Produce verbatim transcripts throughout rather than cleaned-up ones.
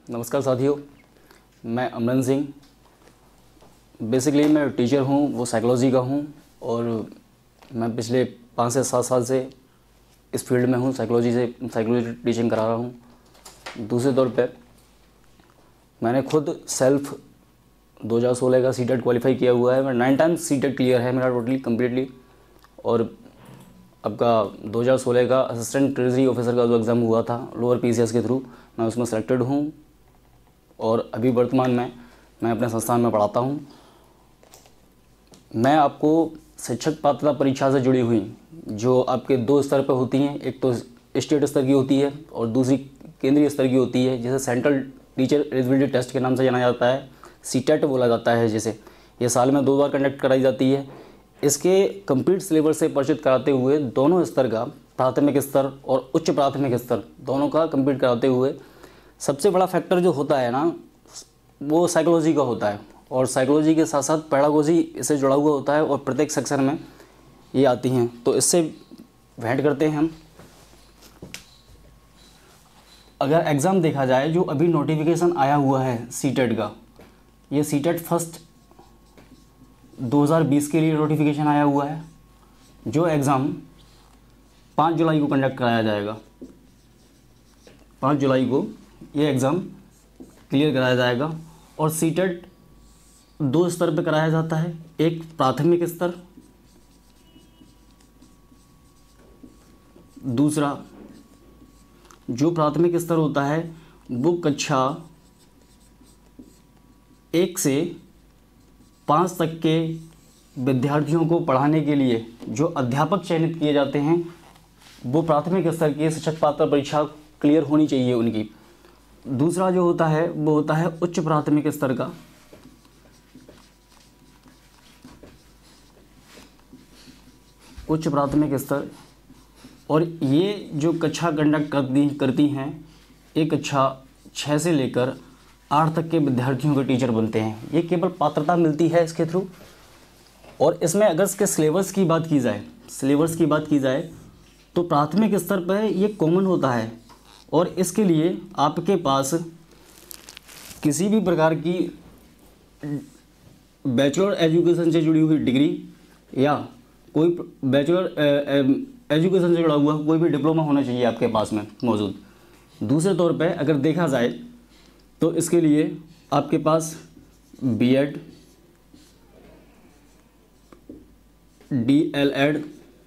नमस्कार साथियों, मैं अमरन सिंह। बेसिकली मैं टीचर हूँ, वो साइकोलॉजी का हूँ और मैं पिछले पाँच से सात साल से इस फील्ड में हूँ। साइकोलॉजी से साइकोलॉजी टीचिंग करा रहा हूँ। दूसरे तौर पे मैंने खुद सेल्फ दो हज़ार सोलह का सीटेट क्वालिफाई किया हुआ है। मैं नाइन टाइम्स सीटेट क्लियर है मेरा टोटली कम्प्लीटली। और आपका दो हज़ार सोलह का असिस्टेंट ट्रेजरी ऑफिसर का जो एग्ज़ाम हुआ था लोअर पीसीएस के थ्रू, मैं उसमें सेलेक्टेड हूँ और अभी वर्तमान में मैं अपने संस्थान में पढ़ाता हूँ। मैं आपको शिक्षक पात्रता परीक्षा से जुड़ी हुई जो आपके दो स्तर पर होती हैं, एक तो स्टेट स्तर की होती है और दूसरी केंद्रीय स्तर की होती है, जिसे सेंट्रल टीचर एलिजिबिलिटी टेस्ट के नाम से जाना जाता है, सीटेट बोला जाता है, जिसे ये साल में दो बार कंडक्ट कराई जाती है। इसके कंप्लीट सिलेबस से परिचित कराते हुए दोनों स्तर का, प्राथमिक स्तर और उच्च प्राथमिक स्तर दोनों का कंप्लीट कराते हुए सबसे बड़ा फैक्टर जो होता है ना, वो साइकोलॉजी का होता है और साइकोलॉजी के साथ साथ पेडागोजी इससे जुड़ा हुआ होता है और प्रत्येक सेक्शन में ये आती हैं। तो इससे भेंट करते हैं हम। अगर एग्ज़ाम देखा जाए, जो अभी नोटिफिकेशन आया हुआ है सीटेट का, ये सीटेट फर्स्ट दो हज़ार बीस के लिए नोटिफिकेशन आया हुआ है। जो एग्ज़ाम पाँच जुलाई को कंडक्ट कराया जाएगा। पाँच जुलाई को ये एग्ज़ाम क्लियर कराया जाएगा और सीटेट दो स्तर पर कराया जाता है। एक प्राथमिक स्तर, दूसरा जो प्राथमिक स्तर होता है वो कक्षा एक से पाँच तक के विद्यार्थियों को पढ़ाने के लिए जो अध्यापक चयनित किए जाते हैं, वो प्राथमिक स्तर की शिक्षक पात्रता परीक्षा क्लियर होनी चाहिए उनकी। दूसरा जो होता है वो होता है उच्च प्राथमिक स्तर का। उच्च प्राथमिक स्तर, और ये जो कक्षा कंडक्ट करती करती हैं, एक कक्षा छः से लेकर आठ तक के विद्यार्थियों के टीचर बनते हैं। ये केवल पात्रता मिलती है इसके थ्रू। और इसमें अगर इसके सिलेबस की बात की जाए सिलेबस की बात की जाए तो प्राथमिक स्तर पर ये कॉमन होता है और इसके लिए आपके पास किसी भी प्रकार की बैचलर एजुकेशन से जुड़ी हुई डिग्री या कोई बैचलर एजुकेशन से जुड़ा हुआ कोई भी डिप्लोमा होना चाहिए आपके पास में मौजूद। दूसरे तौर पे अगर देखा जाए तो इसके लिए आपके पास बीएड, डीएलएड,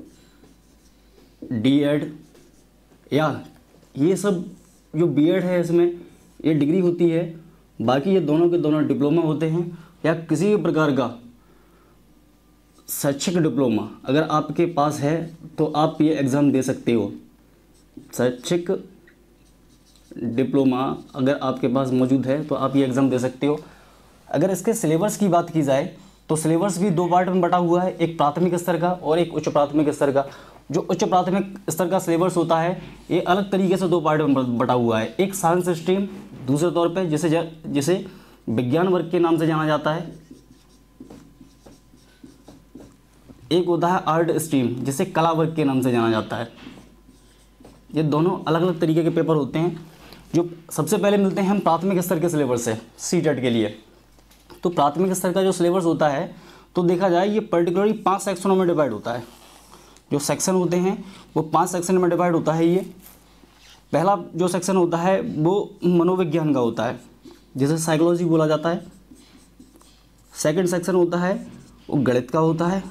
डीएड या ये सब जो बीएड है इसमें ये डिग्री होती है। बाकी ये दोनों के दोनों डिप्लोमा होते हैं या किसी भी प्रकार का शैक्षिक डिप्लोमा अगर आपके पास है तो आप ये एग्ज़ाम दे सकते हो। शैक्षिक डिप्लोमा अगर आपके पास मौजूद है तो आप ये एग्ज़ाम दे सकते हो। अगर इसके सिलेबस की बात की जाए तो सिलेबस भी दो पार्ट में बटा हुआ है, एक प्राथमिक स्तर का और एक उच्च प्राथमिक स्तर का। जो उच्च प्राथमिक स्तर का सिलेबस होता है ये अलग तरीके से दो पार्ट में बटा हुआ है। एक साइंस स्ट्रीम, दूसरे तौर पे जिसे जिसे विज्ञान वर्ग के नाम से जाना जाता है। एक होता है आर्ट स्ट्रीम, जिसे कला वर्ग के नाम से जाना जाता है। ये दोनों अलग अलग तरीके के पेपर होते हैं। जो सबसे पहले मिलते हैं हम प्राथमिक स्तर के सिलेबस से सीटेट के लिए। तो प्राथमिक स्तर का जो सिलेबस होता है तो देखा जाए ये पर्टिकुलरली पांच सेक्शनों में डिवाइड होता है। जो सेक्शन होते हैं वो पांच सेक्शन में डिवाइड होता है। ये पहला जो सेक्शन होता है वो मनोविज्ञान का होता है, जिसे साइकोलॉजी बोला जाता है। सेकंड सेक्शन होता है वो गणित का होता है।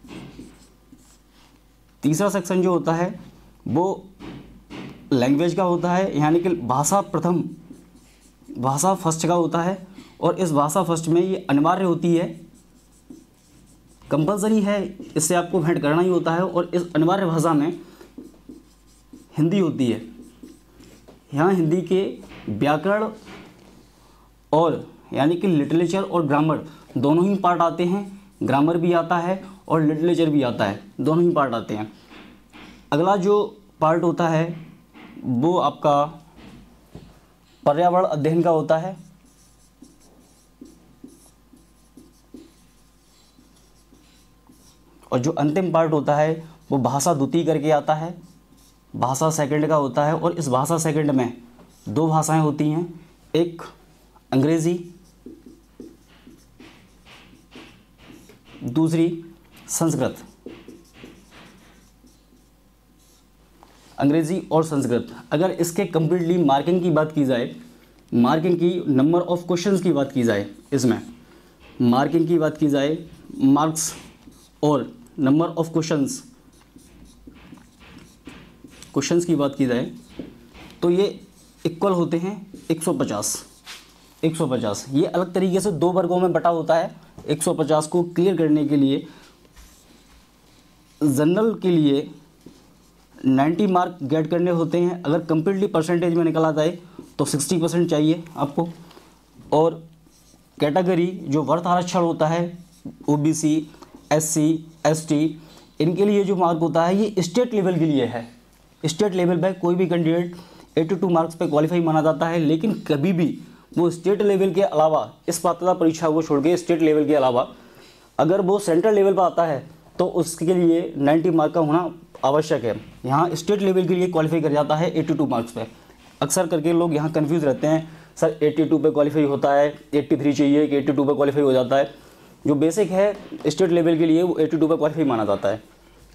तीसरा सेक्शन जो होता है वो लैंग्वेज का होता है, यानी कि भाषा प्रथम भाषा फर्स्ट का होता है। और इस भाषा फर्स्ट में ये अनिवार्य होती है, कंपलसरी है, इससे आपको भेंट करना ही होता है। और इस अनिवार्य भाषा में हिंदी होती है। यहाँ हिंदी के व्याकरण और यानी कि लिटरेचर और ग्रामर दोनों ही पार्ट आते हैं। ग्रामर भी आता है और लिटरेचर भी आता है, दोनों ही पार्ट आते हैं। अगला जो पार्ट होता है वो आपका पर्यावरण अध्ययन का होता है। और जो अंतिम पार्ट होता है वो भाषा द्वितीय करके आता है, भाषा सेकंड का होता है। और इस भाषा सेकंड में दो भाषाएं होती हैं, एक अंग्रेज़ी, दूसरी संस्कृत। अंग्रेज़ी और संस्कृत। अगर इसके कंप्लीटली मार्किंग की बात की जाए, मार्किंग की नंबर ऑफ क्वेश्चंस की बात की जाए, इसमें मार्किंग की बात की जाए, मार्क्स और नंबर ऑफ क्वेश्चंस क्वेश्चंस की बात की जाए तो ये इक्वल होते हैं एक सौ पचास। एक सौ पचास ये अलग तरीके से दो वर्गों में बटा होता है। एक सौ पचास को क्लियर करने के लिए जनरल के लिए नब्बे मार्क गेट करने होते हैं। अगर कंप्लीटली परसेंटेज में निकल आता है तो साठ परसेंट चाहिए आपको। और कैटेगरी जो वर्थ आरक्षण होता है, ओबीसी, एससी, एसटी, इनके लिए जो मार्क होता है ये स्टेट लेवल के लिए है। स्टेट लेवल पे कोई भी कैंडिडेट बयासी मार्क्स पे क्वालिफाई माना जाता है, लेकिन कभी भी वो स्टेट लेवल के अलावा, इस पात्रता परीक्षा को छोड़ के स्टेट लेवल के अलावा अगर वो सेंट्रल लेवल पर आता है तो उसके लिए नब्बे मार्क का होना आवश्यक है। यहाँ स्टेट लेवल के लिए क्वालिफाई कर जाता है बयासी मार्क्स पे। अक्सर करके लोग यहाँ कंफ्यूज रहते हैं, सर बयासी पे क्वालिफाई होता है, तिरासी चाहिए कि बयासी पे क्वालिफाई हो जाता है। जो बेसिक है स्टेट लेवल के लिए वो बयासी पे क्वालिफाई माना जाता है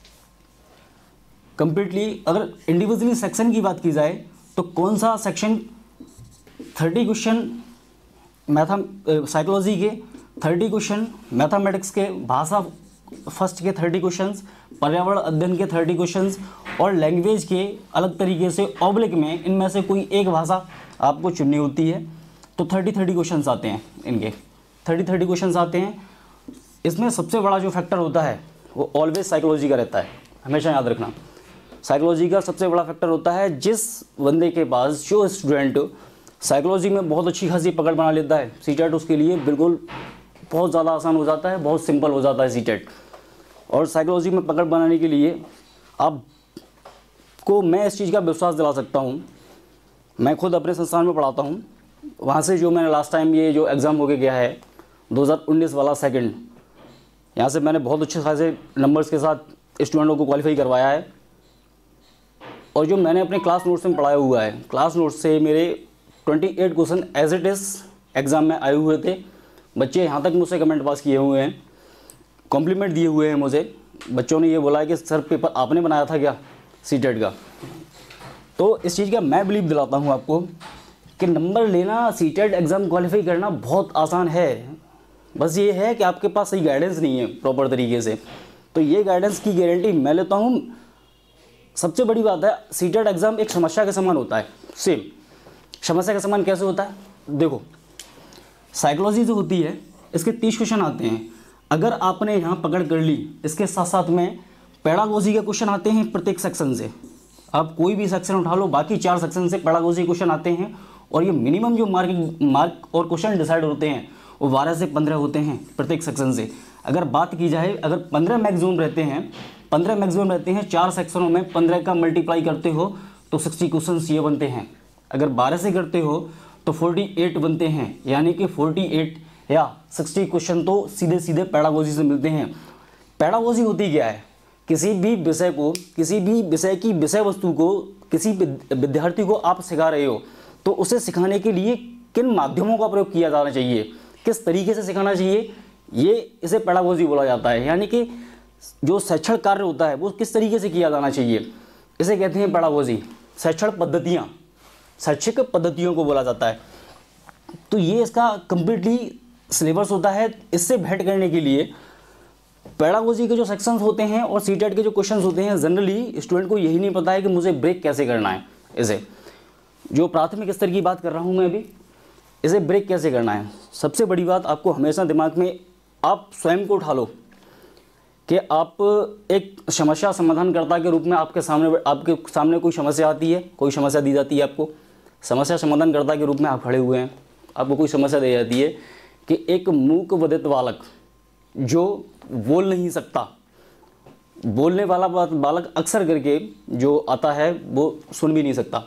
कंप्लीटली। अगर इंडिविजुअली सेक्शन की बात की जाए तो कौन सा सेक्शन तीस क्वेश्चन मैथा साइकोलॉजी के, तीस क्वेश्चन मैथमेटिक्स के, भाषा फर्स्ट के तीस क्वेश्चंस, पर्यावरण अध्ययन के तीस क्वेश्चंस और लैंग्वेज के अलग तरीके से ऑब्लिक में इनमें से कोई एक भाषा आपको चुननी होती है। तो तीस तीस क्वेश्चंस आते हैं इनके, तीस तीस क्वेश्चंस आते हैं। इसमें सबसे बड़ा जो फैक्टर होता है वो ऑलवेज साइकोलॉजी का रहता है, हमेशा याद रखना। साइकोलॉजी का सबसे बड़ा फैक्टर होता है जिस बंदे के पास, जो स्टूडेंट साइकोलॉजी में बहुत अच्छी खासी पकड़ बना लेता है, सीटेट उसके लिए बिल्कुल बहुत ज़्यादा आसान हो जाता है, बहुत सिंपल हो जाता है सीटेट। और साइकोलॉजी में पकड़ बनाने के लिए आप को मैं इस चीज़ का विश्वास दिला सकता हूँ, मैं खुद अपने संस्थान में पढ़ाता हूँ, वहाँ से जो मैंने लास्ट टाइम ये जो एग्ज़ाम हो के गया है दो हज़ार उन्नीस वाला सेकंड, यहाँ से मैंने बहुत अच्छे खासे नंबर्स के साथ स्टूडेंटों को क्वालिफाई करवाया है। और जो मैंने अपने क्लास नोट्स में पढ़ाया हुआ है, क्लास नोट्स से मेरे अट्ठाईस question as it is exam में आए हुए थे। बच्चे यहाँ तक मुझसे कमेंट पास किए हुए हैं, कॉम्प्लीमेंट दिए हुए हैं मुझे। बच्चों ने ये बोला है कि सर पेपर आपने बनाया था क्या सीटेट का। तो इस चीज़ का मैं बिलीव दिलाता हूँ आपको कि नंबर लेना, सीटेट एग्ज़ाम क्वालिफाई करना बहुत आसान है। बस ये है कि आपके पास सही गाइडेंस नहीं है प्रॉपर तरीके से। तो ये गाइडेंस की गारंटी मैं लेता हूँ। सबसे बड़ी बात है, सीटेट एग्ज़ाम एक समस्या के समान होता है। सेम समस्या के समान कैसे होता है, देखो साइकोलॉजी जो होती है इसके तीस क्वेश्चन आते हैं। अगर आपने यहाँ पकड़ कर ली, इसके साथ साथ में पेडागोजी के क्वेश्चन आते हैं प्रत्येक सेक्शन से। आप कोई भी सेक्शन उठा लो, बाकी चार सेक्शन से पेडागोजी क्वेश्चन आते हैं। और ये मिनिमम जो मार्किंग मार्क और क्वेश्चन डिसाइड होते हैं वो बारह से पंद्रह होते हैं प्रत्येक सेक्शन से। अगर बात की जाए, अगर पंद्रह मैक्सिमम रहते हैं, पंद्रह मैक्सिमम रहते हैं, चार सेक्शनों में पंद्रह का मल्टीप्लाई करते हो तो साठ क्वेश्चन ये बनते हैं। अगर बारह से करते हो तो अड़तालीस बनते हैं, यानी कि अड़तालीस या साठ क्वेश्चन तो सीधे सीधे पेडागोजी से मिलते हैं। पेडागोजी होती क्या है, किसी भी विषय को, किसी भी विषय की विषय वस्तु को किसी विद्यार्थी को आप सिखा रहे हो तो उसे सिखाने के लिए किन माध्यमों का प्रयोग किया जाना चाहिए, किस तरीके से सिखाना चाहिए, ये इसे पेडागोजी बोला जाता है। यानी कि जो शैक्षण कार्य होता है वो किस तरीके से किया जाना चाहिए, इसे कहते हैं पेडागोजी। शैक्षण पद्धतियाँ, शैक्षिक पद्धतियों को बोला जाता है। तो ये इसका कंप्लीटली सिलेबस होता है। इससे भेंट करने के लिए पेडागोजी के जो सेक्शंस होते हैं और सीटेट के जो क्वेश्चंस होते हैं, जनरली स्टूडेंट को यही नहीं पता है कि मुझे ब्रेक कैसे करना है। इसे जो प्राथमिक स्तर की बात कर रहा हूँ मैं अभी, इसे ब्रेक कैसे करना है। सबसे बड़ी बात आपको हमेशा दिमाग में, आप स्वयं को उठा लो कि आप एक समस्या समाधानकर्ता के रूप में आपके सामने आपके सामने कोई समस्या आती है, कोई समस्या दी जाती है आपको, समस्या समाधानकर्ता के रूप में आप खड़े हुए हैं। आपको कोई समस्या दी जाती है कि एक मूक बधिर बालक जो बोल नहीं सकता, बोलने वाला बालक अक्सर करके जो आता है वो सुन भी नहीं सकता,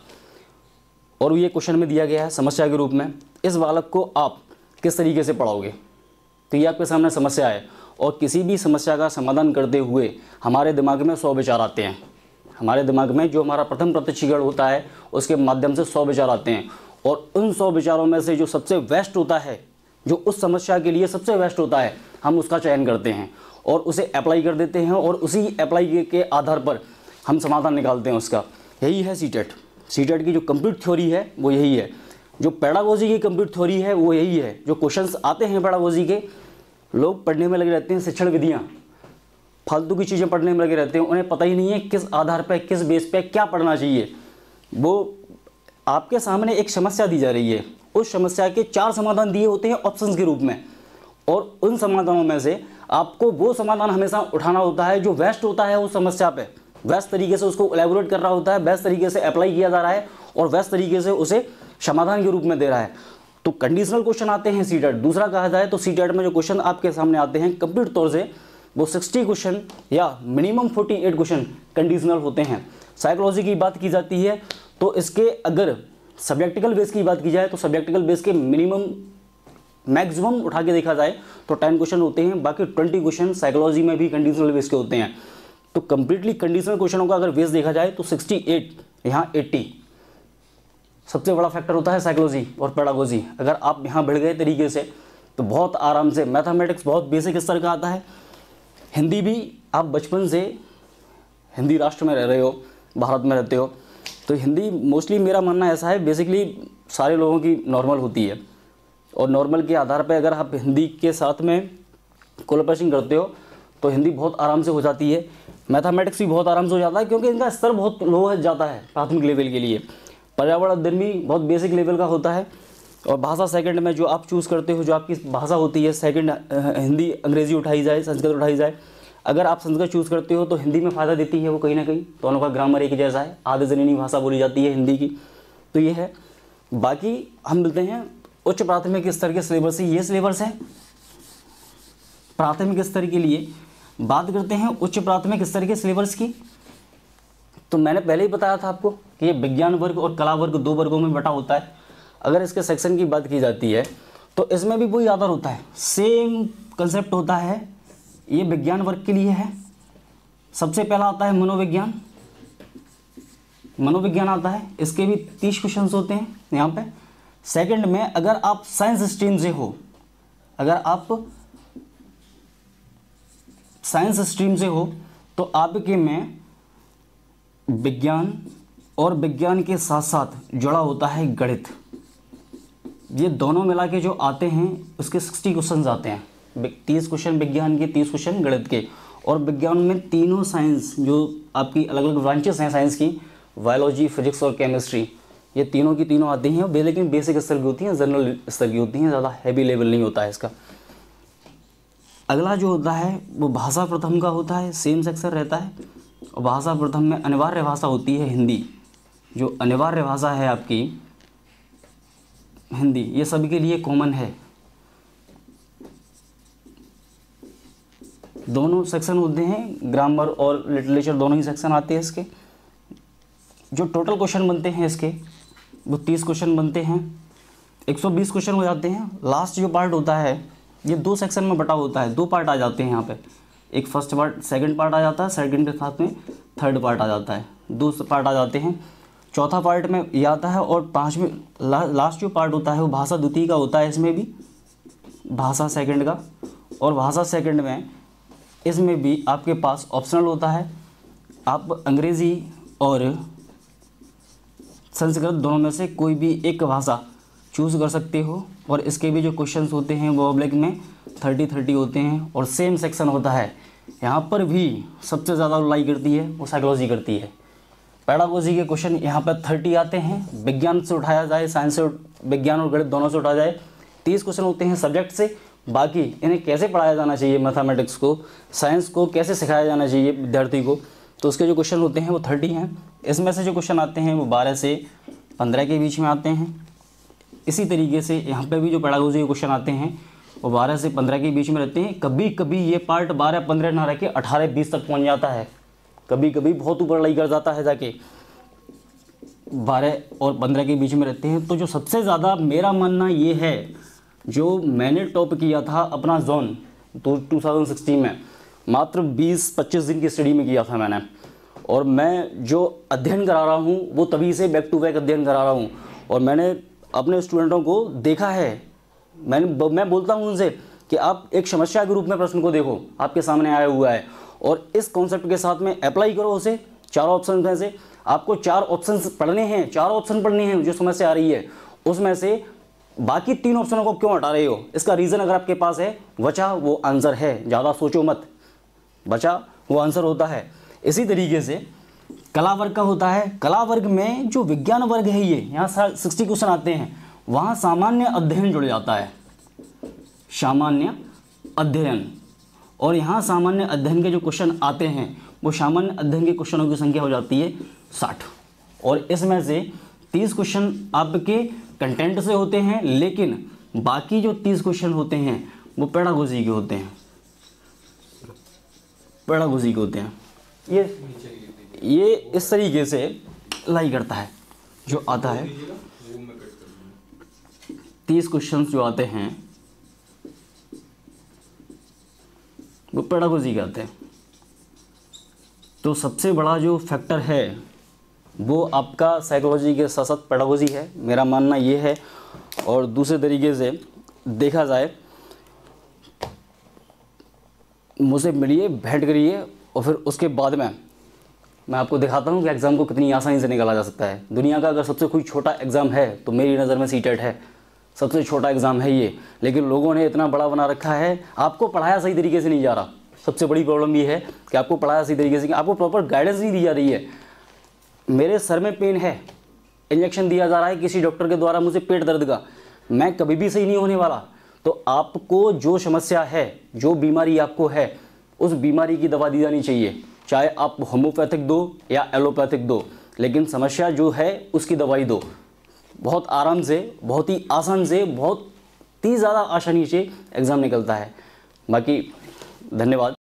और ये क्वेश्चन में दिया गया है समस्या के रूप में। इस बालक को आप किस तरीके से पढ़ाओगे, तो ये आपके सामने समस्या है। और किसी भी समस्या का समाधान करते हुए हमारे दिमाग में सौ विचार आते हैं। हमारे दिमाग में जो हमारा प्रथम प्रत्यक्षीकरण होता है उसके माध्यम से सौ विचार आते हैं, और उन सौ विचारों में से जो सबसे बेस्ट होता है, जो उस समस्या के लिए सबसे बेस्ट होता है, हम उसका चयन करते हैं और उसे अप्लाई कर देते हैं और उसी अप्लाई के आधार पर हम समाधान निकालते हैं उसका। यही है सीटेट। सीटेट की जो कंप्लीट थ्योरी है वो यही है। जो पेडागोजी की कंप्लीट थ्योरी है वो यही है। जो क्वेश्चंस आते हैं पेडागोजी के, लोग पढ़ने में लगे रहते हैं शिक्षण विधियाँ, फालतू की चीज़ें पढ़ने में लगे रहते हैं, उन्हें पता ही नहीं है किस आधार पर, किस बेस पे क्या पढ़ना चाहिए। वो आपके सामने एक समस्या दी जा रही है, उस समस्या के चार समाधान दिए होते हैं ऑप्शंस के रूप में, और उन समाधानों में से आपको वो समाधान हमेशा उठाना होता है जो बेस्ट होता है उस समस्या पे, बेस्ट तरीके से उसको एलेबोरेट कर रहा होता है, बेस्ट तरीके से अप्लाई किया जा रहा है और बेस्ट तरीके से उसे समाधान के रूप में दे रहा है। तो कंडीशनल क्वेश्चन आते हैं सीटेट। दूसरा कहा जाए तो सीटेट में जो क्वेश्चन आपके सामने आते हैं कंप्लीट तौर से वो साठ क्वेश्चन या मिनिमम अड़तालीस क्वेश्चन कंडीशनल होते हैं। साइकोलॉजी की बात की जाती है तो इसके अगर सब्जेक्टिकल बेस की बात की जाए तो सब्जेक्टिकल बेस के मिनिमम मैक्सिमम उठा के देखा जाए तो टेन क्वेश्चन होते हैं, बाकी ट्वेंटी क्वेश्चन साइकोलॉजी में भी कंडीशनल बेस के होते हैं। तो कंप्लीटली कंडीशनल क्वेश्चनों का अगर बेस देखा जाए तो अड़सठ, यहाँ अस्सी सबसे बड़ा फैक्टर होता है साइकोलॉजी और पेडागोजी। अगर आप यहाँ बढ़ गए तरीके से तो बहुत आराम से मैथमेटिक्स बहुत बेसिक स्तर का आता है। हिंदी भी आप बचपन से हिंदी राष्ट्र में रह रहे हो, भारत में रहते हो, तो हिंदी मोस्टली मेरा मानना ऐसा है बेसिकली सारे लोगों की नॉर्मल होती है, और नॉर्मल के आधार पे अगर आप हिंदी के साथ में कोलैबोरेशन करते हो तो हिंदी बहुत आराम से हो जाती है। मैथमेटिक्स भी बहुत आराम से हो जाता है क्योंकि इनका स्तर बहुत लो हो जाता है प्राथमिक लेवल के लिए। पर्यावरण अध्ययन भी बहुत बेसिक लेवल का होता है। और भाषा सेकंड में जो आप चूज़ करते हो, जो आपकी भाषा होती है सेकंड, हिंदी अंग्रेजी उठाई जाए, संस्कृत उठाई जाए। अगर आप संस्कृत चूज़ करते हो तो हिंदी में फ़ायदा देती है वो कहीं ना कहीं, दोनों का ग्रामर एक जैसा है, आधे जनीनी भाषा बोली जाती है हिंदी की, तो ये है। बाकी हम मिलते हैं उच्च प्राथमिक स्तर के सिलेबस से। ये सिलेबस है प्राथमिक स्तर के लिए। बात करते हैं उच्च प्राथमिक स्तर के सिलेबस की, तो मैंने पहले ही बताया था आपको कि ये विज्ञान वर्ग और कला वर्ग दो वर्गों में बटा होता है। अगर इसके सेक्शन की बात की जाती है तो इसमें भी वही आधार होता है, सेम कंसेप्ट होता है। ये विज्ञान वर्ग के लिए है। सबसे पहला आता है मनोविज्ञान, मनोविज्ञान आता है, इसके भी तीस क्वेश्चन होते हैं यहाँ पे। सेकंड में अगर आप साइंस स्ट्रीम से हो, अगर आप साइंस स्ट्रीम से हो तो आपके में विज्ञान और विज्ञान के साथ साथ जुड़ा होता है गणित। ये दोनों मिला के जो आते हैं उसके साठ क्वेश्चन आते हैं, तीस क्वेश्चन विज्ञान के, तीस क्वेश्चन गणित के। और विज्ञान में तीनों साइंस जो आपकी अलग अलग ब्रांचेस हैं साइंस की, बायोलॉजी, फिजिक्स और केमिस्ट्री, ये तीनों की तीनों आती हैं, लेकिन बेसिक स्तर की होती हैं, जनरल स्तर की होती हैं, ज़्यादा हैवी लेवल नहीं होता है इसका। अगला जो होता है वो भाषा प्रथम का होता है, सेम सेक्शन रहता है। और भाषा प्रथम में अनिवार्य भाषा होती है हिंदी। जो अनिवार्य भाषा है आपकी हिंदी, ये सभी के लिए कॉमन है। दोनों सेक्शन होते हैं, ग्रामर और लिटरेचर दोनों ही सेक्शन आते हैं इसके। जो टोटल क्वेश्चन बनते हैं इसके वो तीस क्वेश्चन बनते हैं, एक सौ बीस क्वेश्चन हो जाते हैं। लास्ट जो पार्ट होता है ये दो सेक्शन में बटा होता है, दो पार्ट आ जाते हैं यहाँ पे। एक फर्स्ट पार्ट, सेकंड पार्ट आ जाता है, सेकंड के साथ में थर्ड पार्ट आ जाता है, दो पार्ट आ जाते हैं। चौथा पार्ट में ये आता है और पाँचवें ला, लास्ट जो पार्ट होता है वो भाषा द्वितीय का होता है, इसमें भी भाषा सेकंड का। और भाषा सेकंड में इसमें भी आपके पास ऑप्शनल होता है, आप अंग्रेज़ी और संस्कृत दोनों में से कोई भी एक भाषा चूज़ कर सकते हो। और इसके भी जो क्वेश्चंस होते हैं वो ऑब्लिक में थर्टी थर्टी होते हैं और सेम सेक्शन होता है। यहाँ पर भी सबसे ज़्यादा लाई करती है वो साइकोलॉजी करती है। पेडागोजी के क्वेश्चन यहाँ पर थर्टी आते हैं, विज्ञान से उठाया जाए, साइंस से, विज्ञान और गणित दोनों से उठा जाए, तीस क्वेश्चन होते हैं सब्जेक्ट से। बाकी इन्हें कैसे पढ़ाया जाना चाहिए, मैथमेटिक्स को, साइंस को कैसे सिखाया जाना चाहिए विद्यार्थी को, तो उसके जो क्वेश्चन होते हैं वो थर्टी हैं। इसमें से जो क्वेश्चन आते हैं वो बारह से पंद्रह के बीच में आते हैं। इसी तरीके से यहाँ पे भी जो पेडागोजी के क्वेश्चन आते हैं वो बारह से पंद्रह के बीच में रहते हैं। कभी कभी ये पार्ट बारह पंद्रह ना रह के अठारह बीस तक पहुँच जाता है, कभी कभी बहुत ऊपर लई कर जाता है, जाके बारह और पंद्रह के बीच में रहते हैं। तो जो सबसे ज़्यादा मेरा मानना ये है, जो मैंने टॉप किया था अपना जोन तो टू थाउजेंड सिक्सटीन में, मात्र बीस पच्चीस दिन की स्टडी में किया था मैंने। और मैं जो अध्ययन करा रहा हूँ वो तभी से बैक टू बैक अध्ययन करा रहा हूँ। और मैंने अपने स्टूडेंटों को देखा है, मैंने मैं बोलता हूँ उनसे कि आप एक समस्या के रूप में प्रश्न को देखो, आपके सामने आया हुआ है, और इस कॉन्सेप्ट के साथ में अप्लाई करो उसे। चारों ऑप्शन में से आपको चार ऑप्शन पढ़ने हैं, चार ऑप्शन पढ़ने हैं जो समस्या आ रही है, उसमें से बाकी तीन ऑप्शनों को क्यों हटा रहे हो, इसका रीज़न अगर आपके पास है, बचा वो आंसर है, ज़्यादा सोचो मत, बचा वो आंसर होता है। इसी तरीके से कला वर्ग का होता है। कला वर्ग में जो विज्ञान वर्ग है, ये यहाँ सिक्सटी क्वेश्चन आते हैं, वहाँ सामान्य अध्ययन जुड़ जाता है, सामान्य अध्ययन, और यहाँ सामान्य अध्ययन के जो क्वेश्चन आते हैं वो सामान्य अध्ययन के क्वेश्चनों की संख्या हो जाती है साठ, और इसमें से तीस क्वेश्चन आपके कंटेंट से होते हैं, लेकिन बाकी जो तीस क्वेश्चन होते हैं वो पेडागोजी के होते हैं, पेडागोजी के होते हैं। ये ये इस तरीके से लाई करता है, जो आता है तीस क्वेश्चन जो आते हैं वो पेडागोजी के आते हैं। तो सबसे बड़ा जो फैक्टर है वो आपका साइकोलॉजी के साथ साथ पेडागोजी है, मेरा मानना ये है। और दूसरे तरीके से देखा जाए, मुझसे मिलिए, भेंट करिए, और फिर उसके बाद में मैं आपको दिखाता हूँ कि एग्ज़ाम को कितनी आसानी से निकाला जा सकता है। दुनिया का अगर सबसे कोई छोटा एग्ज़ाम है तो मेरी नज़र में सीटेट है, सबसे छोटा एग्ज़ाम है ये, लेकिन लोगों ने इतना बड़ा बना रखा है, आपको पढ़ाया सही तरीके से नहीं जा रहा। सबसे बड़ी प्रॉब्लम ये है कि आपको पढ़ाया सही तरीके से, आपको प्रॉपर गाइडेंस नहीं दी जा रही है। मेरे सर में पेन है, इंजेक्शन दिया जा रहा है किसी डॉक्टर के द्वारा मुझे पेट दर्द का, मैं कभी भी सही नहीं होने वाला। तो आपको जो समस्या है, जो बीमारी आपको है, उस बीमारी की दवा दी जानी चाहिए, चाहे आप होम्योपैथिक दो या एलोपैथिक दो, लेकिन समस्या जो है उसकी दवाई दो। बहुत आराम से, बहुत ही आसान से, बहुत ही ज़्यादा आसानी से एग्ज़ाम निकलता है। बाकी धन्यवाद।